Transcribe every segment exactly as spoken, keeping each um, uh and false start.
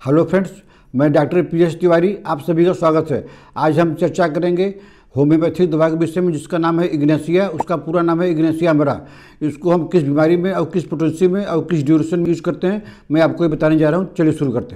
Hello friends, मैं doctor P S Tiwari, आप सभी का स्वागत है। आज हम चर्चा करेंगे होम्योपैथिक दवा के विषय में, जिसका नाम है इग्नेशिया। उसका पूरा नाम है इग्नेशिया मेरा। इसको हम किस बीमारी में और किस पोटेंसी में और किस ड्यूरेशन में यूज़ करते हैं, मैं आपको ये बताने जा रहा हूँ। चलिए शुरू करते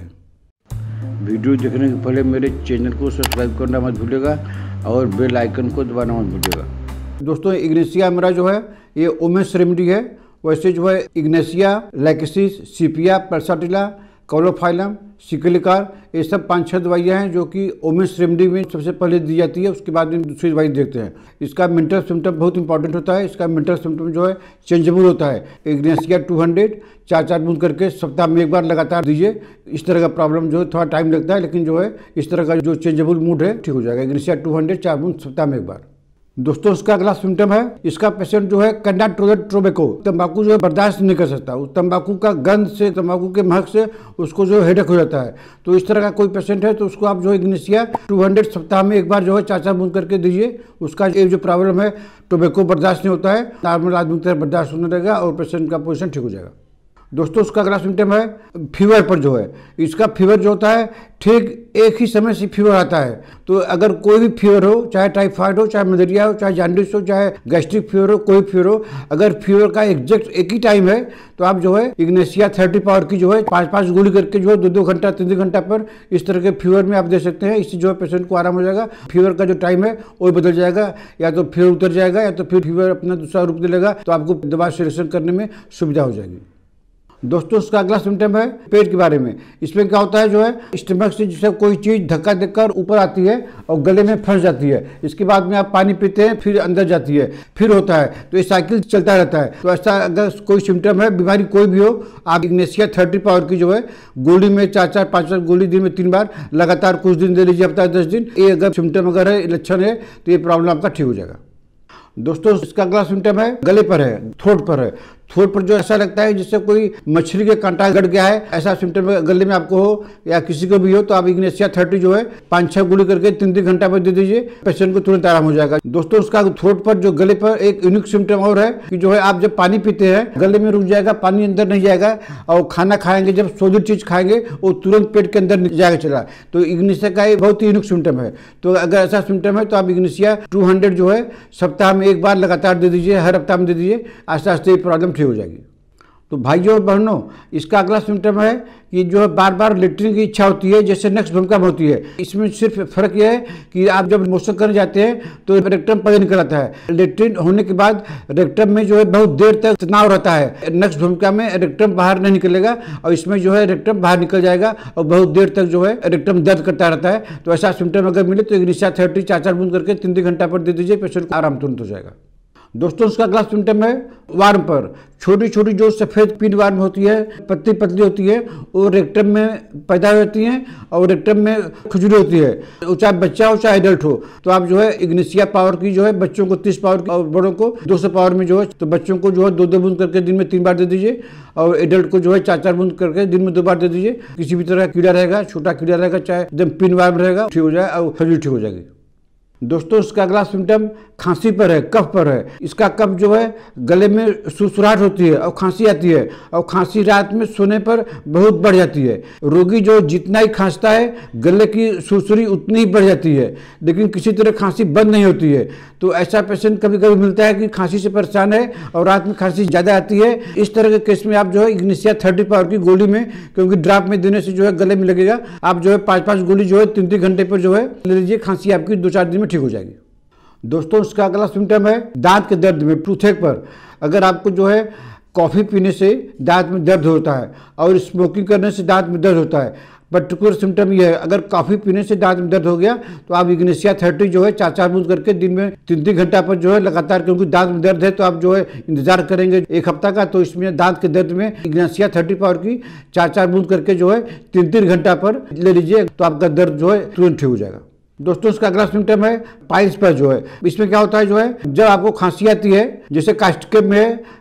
हैं। वीडियो देखने के पहले मेरे चैनल को सब्सक्राइब करना मत भूलिएगा और बेल आइकन को दबाना मत भूलिएगा। दोस्तों, इग्नेशिया मेरा जो है ये ओमेस रेमेडी है। वैसे जो है इग्नेशिया, लैकेसिस, सीपिया, पर्साटिला, कोलोफाइलम, सिकलिकार, ये सब पाँच छः दवाइयाँ हैं जो कि ओमेस रेमेडी में सबसे पहले दी जाती है। उसके बाद में दूसरी दवाई देखते हैं। इसका मेंटल सिम्टम बहुत इंपॉर्टेंट होता है। इसका मेंटल सिम्टम जो है चेंजेबल होता है। इग्नेशिया टू हंड्रेड चार चार बूंद करके सप्ताह में एक बार लगातार दीजिए। इस तरह का प्रॉब्लम जो है थोड़ा टाइम लगता है, लेकिन जो है इस तरह का जो चेंजेबल मूड है ठीक हो जाएगा। इग्नेशिया टू हंड्रेड चार बूंद सप्ताह में एक बार। दोस्तों, इसका अगला सिम्टम है, इसका पेशेंट जो है कैंडाट टोबैको, तंबाकू जो है बर्दाश्त नहीं कर सकता। उस तंबाकू का गंध से, तंबाकू के महक से उसको जो हेडेक हो जाता है। तो इस तरह का कोई पेशेंट है तो उसको आप जो है इग्नेशिया टू हंड्रेड सप्ताह में एक बार जो है चार चार बूंद करके दीजिए। उसका ये जो प्रॉब्लम है, टोबैको बर्दाश्त नहीं होता है, नॉर्मल आदमी की तरह बर्दाश्त होने लगेगा और पेशेंट का पोजीशन ठीक हो जाएगा। दोस्तों, उसका अगला सिम्टम है फीवर पर जो है, इसका फीवर जो होता है ठीक एक ही समय से फीवर आता है। तो अगर कोई भी फीवर हो, चाहे टाइफाइड हो, चाहे मलेरिया हो, चाहे जॉन्डिस हो, चाहे गैस्ट्रिक फीवर हो, कोई फीवर हो, अगर फीवर का एग्जैक्ट एक ही टाइम है तो आप जो है इग्नेशिया थर्टी पावर की जो है पाँच पाँच गोली करके जो है दो दो घंटा तीन तीन घंटा पर इस तरह के फीवर में आप दे सकते हैं। इससे जो है पेशेंट को आराम हो जाएगा। फीवर का जो टाइम है वो बदल जाएगा, या तो फीवर उतर जाएगा या तो फिर फीवर अपना दूसरा रूप दे लेगा। तो आपको दवा सिलेक्शन करने में सुविधा हो जाएगी। दोस्तों, उसका अगला सिम्टम है पेट के बारे में। इसमें क्या होता है, जो है स्टमक से जैसे कोई चीज़ धक्का देकर ऊपर आती है और गले में फंस जाती है। इसके बाद में आप पानी पीते हैं, फिर अंदर जाती है, फिर होता है। तो ये साइकिल चलता रहता है। तो ऐसा अगर कोई सिम्टम है, बीमारी कोई भी हो, आप इग्नेशिया थर्टी पावर की जो है गोली में चार चार पाँच चार गोली दिन में तीन बार लगातार कुछ दिन दे लीजिए, हफ्ता दस दिन। ये अगर सिम्टम अगर है, लक्षण है, तो ये प्रॉब्लम आपका ठीक हो जाएगा। दोस्तों, इसका अगला सिम्टम है गले पर है, थ्रोट पर है। थ्रोट पर जो ऐसा लगता है जिससे कोई मछली के कांटा गड़ गया है, ऐसा सिम्टम गले में आपको हो या किसी को भी हो, तो आप इग्नेशिया थर्टी जो है पाँच छः गोली करके तीन तीन घंटा पर दे दीजिए। पेशेंट को तुरंत आराम हो जाएगा। दोस्तों, उसका थ्रोट पर जो गले पर एक यूनिक सिम्टम और है कि जो है आप जब पानी पीते हैं गले में रुक जाएगा, पानी अंदर नहीं जाएगा, और खाना खाएंगे, जब सोडित चीज खाएंगे वो तुरंत पेट के अंदर जाएगा चला। तो इग्नेशिया का एक बहुत ही यूनिक सिम्टम है। तो अगर ऐसा सिम्टम है तो आप इग्नेशिया टू हंड्रेड जो है सप्ताह में एक बार लगातार दे दीजिए, हर हफ्ता में दे दीजिए। आस्ते आस्ते ये प्रॉब्लम ठीक हो जाएगी। तो भाइयों और बहनों, इसका अगला सिम्टम है कि जो है बार बार लेटरिन की इच्छा होती है, जैसे नेक्स्ट भूमिका में होती है। इसमें सिर्फ फर्क यह है कि आप जब मोशन करने जाते हैं तो रेक्टम पहले निकल आता है। लेटरिन होने के बाद रेक्टम में जो है बहुत देर तक तनाव रहता है। नेक्स्ट भूमिका में रेक्टम बाहर नहीं निकलेगा और इसमें जो है रेक्टम बाहर निकल जाएगा और बहुत देर तक जो है रेक्टम दर्द करता रहता है। तो ऐसा सिम्टम अगर मिले तो इग्नेशिया थर्टी चार चार बूंद करके तीन तीन घंटा पर दे दीजिए, पेशेंट को आराम तुरंत हो जाएगा। दोस्तों, उसका अगला सिम्टम है वार्म पर। छोटी छोटी जो सफ़ेद पिन वार्म होती है, पतली पतली होती है, वो रेक्टम में पैदा होती हैं और रेक्टम में खुजली होती है। तो चाहे बच्चा हो चाहे एडल्ट हो, तो आप जो है इग्नेशिया पावर की जो है बच्चों को तीस पावर की और बड़ों को दो सौ पावर में जो है, तो बच्चों को जो है दो दो बूंद करके दिन में तीन बार दे दीजिए और एडल्ट को जो है चार चार बूंद करके दिन में दो बार दे दीजिए। किसी भी तरह का कीड़ा रहेगा, छोटा कीड़ा रहेगा, चाहे एकदम पिन वार्म रहेगा, ठीक हो जाए और खुजली ठीक हो जाएगी। दोस्तों, इसका अगला सिम्टम खांसी पर है, कफ पर है। इसका कफ जो है गले में सुसुराहट होती है और खांसी आती है, और खांसी रात में सोने पर बहुत बढ़ जाती है। रोगी जो जितना ही खांसता है गले की सुरसुरी उतनी ही बढ़ जाती है, लेकिन किसी तरह खांसी बंद नहीं होती है। तो ऐसा पेशेंट कभी कभी मिलता है कि खांसी से परेशान है और रात में खांसी ज़्यादा आती है। इस तरह के केस में आप जो है इग्नेशिया थर्टी पावर की गोली में, क्योंकि ड्रॉप में देने से जो है गले में लगेगा, आप जो है पाँच पाँच गोली जो है तीन तीन घंटे पर जो है ले लीजिए। खांसी आपकी दो चार दिन में ठीक हो जाएगी। दोस्तों, उसका अगला सिम्टम है दांत के दर्द में, टूथेक पर। अगर आपको जो है कॉफ़ी पीने से दांत में दर्द होता है और स्मोकिंग करने से दांत में दर्द होता है, पर्टिकुलर सिम्टम ये है, अगर कॉफ़ी पीने से दांत में दर्द हो गया तो आप इग्नेशिया थर्टी जो है चार चार बूंद करके दिन में तीन तीन घंटा पर जो है लगातार, क्योंकि दांत में दर्द है तो आप जो है इंतजार करेंगे एक हफ्ता का, तो इसमें दांत के दर्द में इग्नेशिया थर्टी पावर की चार चार बूंद करके जो है तीन तीन घंटा पर ले लीजिए, तो आपका दर्द जो है तुरंत ठीक हो जाएगा। दोस्तों, इसका अगला सिम्टम है पाइल्स पर जो है। इसमें क्या होता है, जो है जब आपको खांसी आती है, जैसे कास्टिकेम में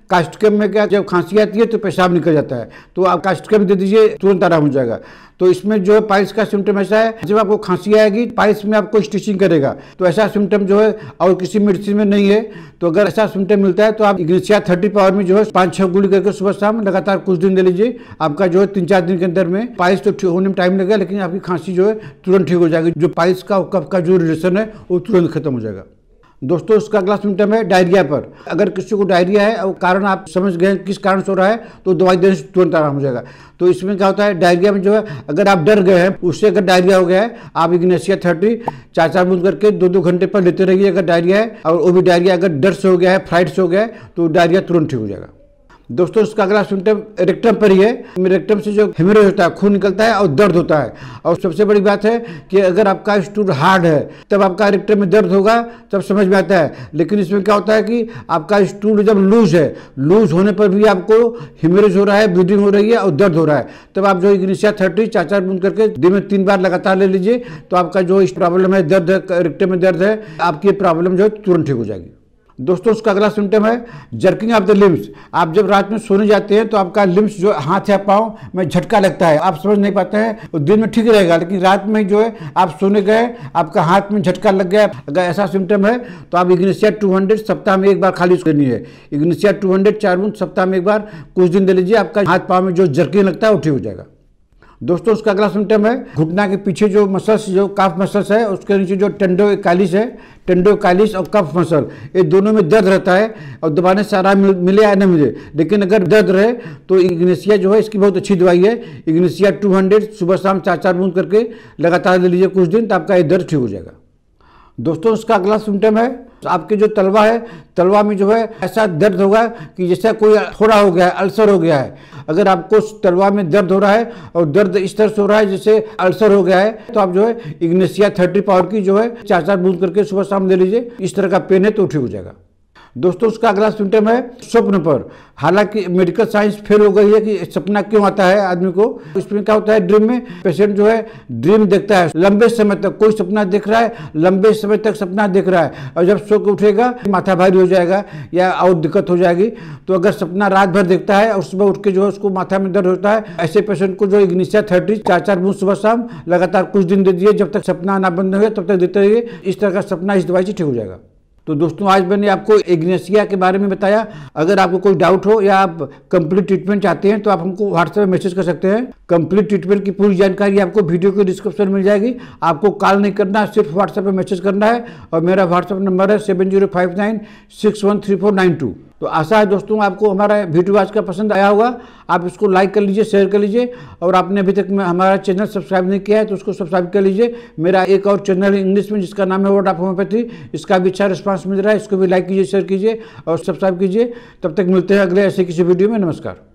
कास्टिकम में क्या, जब खांसी आती है तो पेशाब निकल जाता है, तो आप कास्टिकम दे दीजिए, तुरंत आराम हो जाएगा। तो इसमें जो है पाइल्स का सिम्टम ऐसा है, जब आपको खांसी आएगी पाइल्स में आपको स्टिचिंग करेगा, तो ऐसा सिम्टम जो है और किसी मेडिसिन में नहीं है। तो अगर ऐसा सिम्टम मिलता है तो आप इग्नेशिया थर्टी पावर में जो है पाँच छः गोली करके सुबह शाम लगातार कुछ दिन ले लीजिए। आपका जो है तीन चार दिन के अंदर में पाइल्स तो ठीक होने में टाइम लगेगा, लेकिन आपकी खांसी जो है तुरंत ठीक हो जाएगी। जो पाइल्स का और कफ का जो रिलेशन है वो तुरंत खत्म हो जाएगा। दोस्तों, उसका अगला सिम्टम है डायरिया पर। अगर किसी को डायरिया है और कारण आप समझ गए किस कारण से हो रहा है, तो दवाई देने से तुरंत आराम हो जाएगा। तो इसमें क्या होता है, डायरिया में जो है अगर आप डर गए हैं, उससे अगर डायरिया हो गया है, आप इग्नेशिया थर्टी चार चार बूंद करके दो दो घंटे पर लेते रहिए। अगर डायरिया है, और वो भी डायरिया अगर डर से हो गया है, फ्राइड से हो गया है, तो डायरिया तुरंत ठीक हो जाएगा। दोस्तों, इसका अगला सिम्टम रेक्टम पर ही है। रेक्टम से जो हेमरेज होता है, खून निकलता है और दर्द होता है। और सबसे बड़ी बात है कि अगर आपका स्टूल हार्ड है तब आपका रेक्टम में दर्द होगा, तब समझ में आता है। लेकिन इसमें क्या होता है कि आपका स्टूल जब लूज है, लूज होने पर भी आपको हेमरेज हो रहा है, ब्लीडिंग हो रही है और दर्द हो रहा है, तब आप जो इग्नेशिया थर्टी चार चार बूंद करके दिन में तीन बार लगातार ले लीजिए। तो आपका जो प्रॉब्लम है, दर्द है, रेक्टम में दर्द है, आपकी प्रॉब्लम जो है तुरंत ठीक हो जाएगी। दोस्तों, उसका अगला सिम्टम है जर्किंग ऑफ द लिम्स। आप जब रात में सोने जाते हैं तो आपका लिम्स जो हाथ या पाँव में झटका लगता है, आप समझ नहीं पाते हैं, और दिन में ठीक रहेगा, लेकिन रात में जो है आप सोने गए, आपका हाथ में झटका लग गया। अगर ऐसा सिम्टम है तो आप इग्नेशिया टू हंड्रेड सप्ताह में एक बार खाली लेनी है। इग्नेशिया टू हंड्रेड चार बूंद सप्ताह में एक बार कुछ दिन दे लीजिए, आपका हाथ पाँव में जो जर्किंग लगता है वो ठीक हो जाएगा। दोस्तों, उसका अगला सिम्टम है घुटना के पीछे जो मसल्स, जो काफ मसल्स है, उसके नीचे जो टेंडोकाइलिस है, टेंडोकाइलिस और कफ मसल, ये दोनों में दर्द रहता है। और दबाने से आराम मिले या न मिले, लेकिन अगर दर्द रहे तो इग्नेशिया जो है इसकी बहुत अच्छी दवाई है। इग्नेशिया टू हंड्रेड सुबह शाम चार चार बूंद करके लगातार ले लीजिए कुछ दिन, तो आपका ये दर्द ठीक हो जाएगा। दोस्तों, उसका अगला सिम्टम है आपके जो तलवा है, तलवा में जो है ऐसा दर्द होगा कि जैसा कोई फोड़ा हो गया है, अल्सर हो गया है। अगर आपको तलवा में दर्द हो रहा है और दर्द इस तरह से हो रहा है जैसे अल्सर हो गया है, तो आप जो है इग्नेशिया थर्टी पावर की जो है चार चार बूंद करके सुबह शाम ले लीजिए। इस तरह का पेन है तो ठीक हो जाएगा। दोस्तों, उसका अगला सिम्टम है स्वप्न पर। हालांकि मेडिकल साइंस फेल हो गई है कि सपना क्यों आता है आदमी को। इसमें क्या होता है, ड्रीम में पेशेंट जो है ड्रीम देखता है, लंबे समय तक कोई सपना देख रहा है, लंबे समय तक सपना देख रहा है, और जब सो के उठेगा माथा भारी हो जाएगा या और दिक्कत हो जाएगी। तो अगर सपना रात भर देखता है और सुबह उठ के जो है उसको माथा में दर्द होता है, ऐसे पेशेंट को जो इग्नेशिया थर्टी चार चार बूंद सुबह शाम लगातार कुछ दिन दे दिए, जब तक सपना ना बंद हो तब तक देते रहिए। इस तरह का सपना इस दवाई से ठीक हो जाएगा। तो दोस्तों, आज मैंने आपको इग्नेशिया के बारे में बताया। अगर आपको कोई डाउट हो या आप कंप्लीट ट्रीटमेंट चाहते हैं तो आप हमको व्हाट्सएप में मैसेज कर सकते हैं। कंप्लीट ट्रीटमेंट की पूरी जानकारी आपको वीडियो के डिस्क्रिप्शन में मिल जाएगी। आपको कॉल नहीं करना, सिर्फ व्हाट्सएप पे मैसेज करना है, और मेरा व्हाट्सएप नंबर है seven zero five nine six one three four nine two. तो आशा है दोस्तों आपको हमारा वीडियो आज का पसंद आया होगा। आप इसको लाइक कर लीजिए, शेयर कर लीजिए, और आपने अभी तक हमारा चैनल सब्सक्राइब नहीं किया है तो उसको सब्सक्राइब कर लीजिए। मेरा एक और चैनल है इंग्लिश में जिसका नाम है वर्ड ऑफ होम्योपैथी, इसका भी अच्छा रिस्पांस मिल रहा है। इसको भी लाइक कीजिए, शेयर कीजिए और सब्सक्राइब कीजिए। तब तक मिलते हैं अगले ऐसे किसी वीडियो में। नमस्कार।